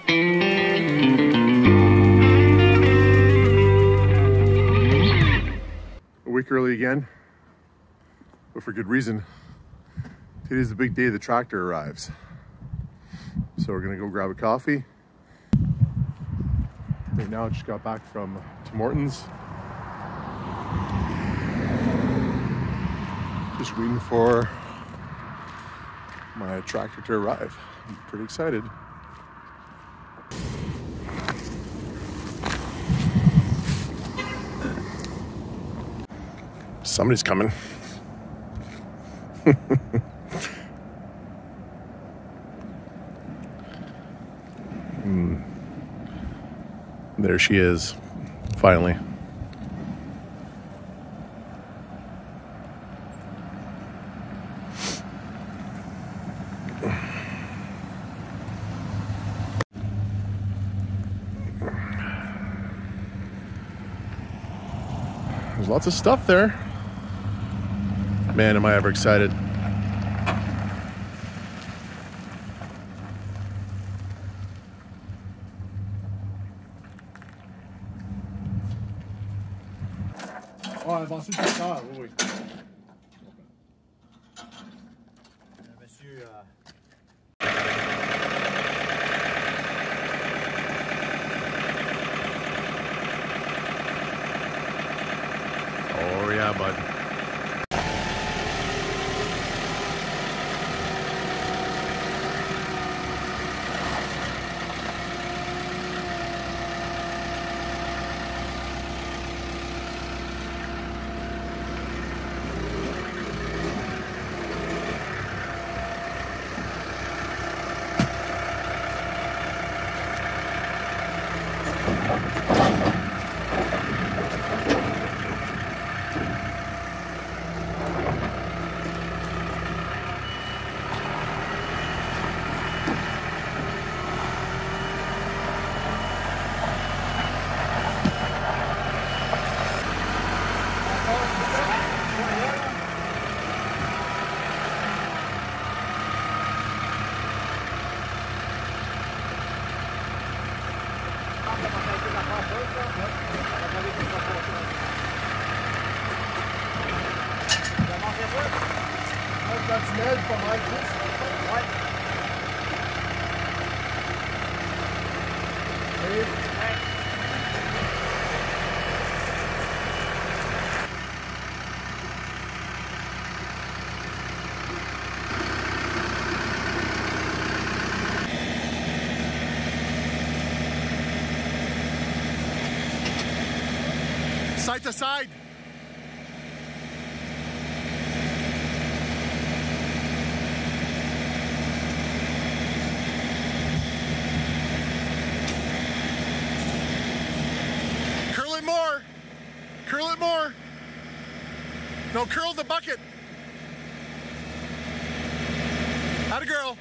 A week early again, but for good reason. Today's the big day the tractor arrives. So we're gonna go grab a coffee. Right now I just got back from Tim Hortons. Just waiting for my tractor to arrive. I'm pretty excited. Somebody's coming. There she is, finally. There's lots of stuff there. Man, am I ever excited. Oh, elle va ensuite plus tard, oui, oui. Monsieur... Oh yeah, bud. That's Ned from my place. What? Hey. Side to side. Curl it more. Curl it more. No, curl the bucket. Atta girl.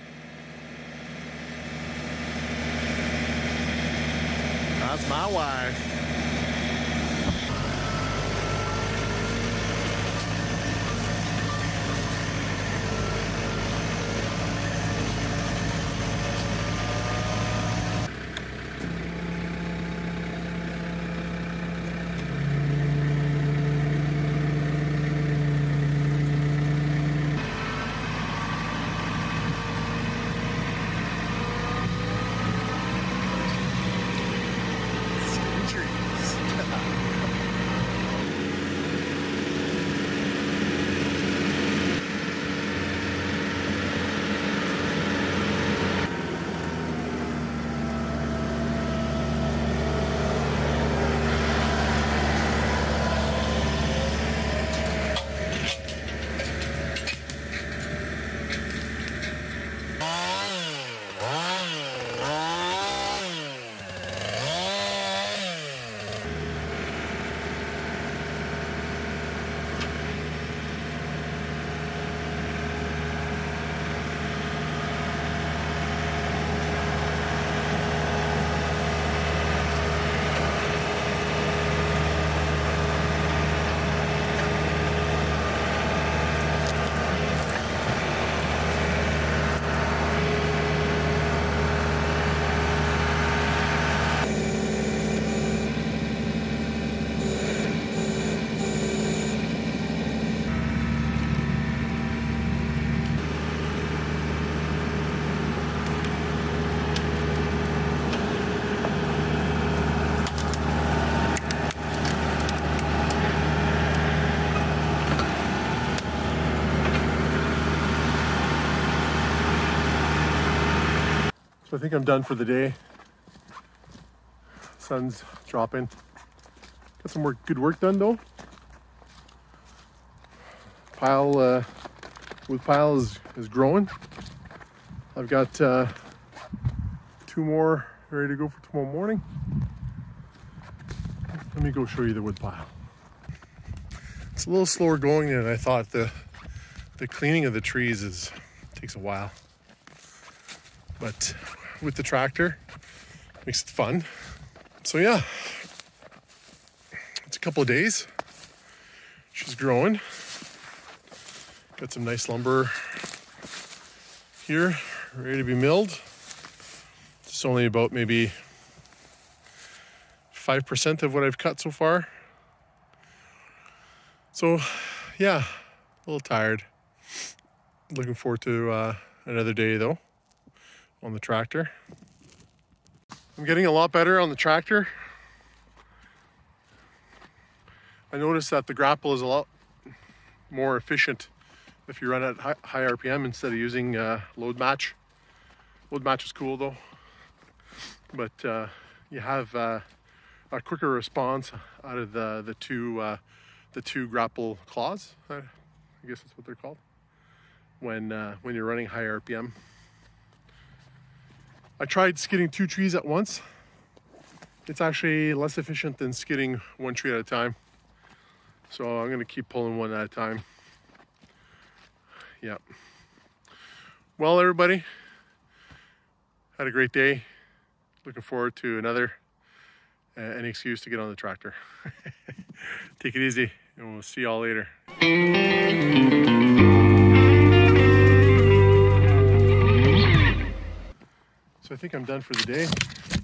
That's my wife. Tree. So I think I'm done for the day. Sun's dropping. Got some good work done though. Wood pile is growing. I've got 2 more ready to go for tomorrow morning. Let me go show you the wood pile. It's a little slower going than I thought. The cleaning of the trees takes a while, but with the tractor, makes it fun. So yeah, it's a couple of days. She's growing. Got some nice lumber here, ready to be milled. It's only about maybe 5% of what I've cut so far. So yeah, a little tired. Looking forward to another day though on the tractor. I'm getting a lot better on the tractor. I noticed that the grapple is a lot more efficient if you run at high RPM instead of using load match. Load match is cool though, but you have a quicker response out of the two grapple claws. I guess that's what they're called when you're running high RPM. I tried skidding 2 trees at once. It's actually less efficient than skidding 1 tree at a time. So I'm gonna keep pulling 1 at a time. Yeah. Well, everybody, had a great day. Looking forward to another. Any excuse to get on the tractor. Take it easy, and we'll see y'all later. So I think I'm done for the day.